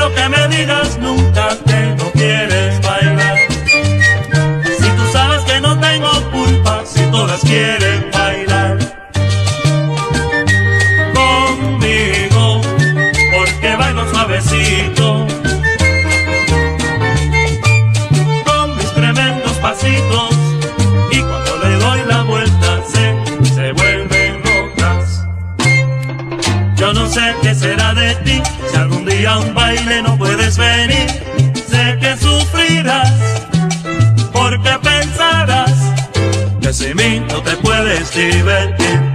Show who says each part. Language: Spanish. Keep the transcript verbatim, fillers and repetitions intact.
Speaker 1: quiero que me digas nunca que no quieres bailar. Si tú sabes que no tengo culpa, si todas quieren bailar conmigo, porque bailo suavecito, con mis tremendos pasitos, y cuando le doy la vuelta se, se vuelven locas. Yo no sé qué será de ti, si algún día a un baile no puedes venir. Sé que sufrirás, porque pensarás que sin mí no te puedes divertir.